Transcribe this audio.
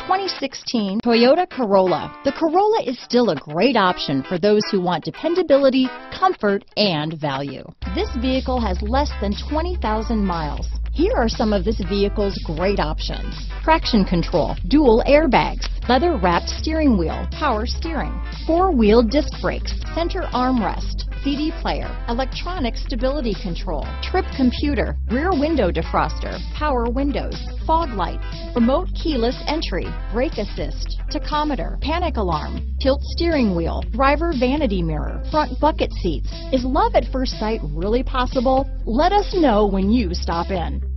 2016 Toyota Corolla. The Corolla is still a great option for those who want dependability, comfort, and value. This vehicle has less than 20,000 miles. Here are some of this vehicle's great options: traction control, dual airbags, leather-wrapped steering wheel, power steering, four-wheel disc brakes, center armrest, CD player, electronic stability control, trip computer, rear window defroster, power windows, fog lights, remote keyless entry, brake assist, tachometer, panic alarm, tilt steering wheel, driver vanity mirror, front bucket seats. Is love at first sight really possible? Let us know when you stop in.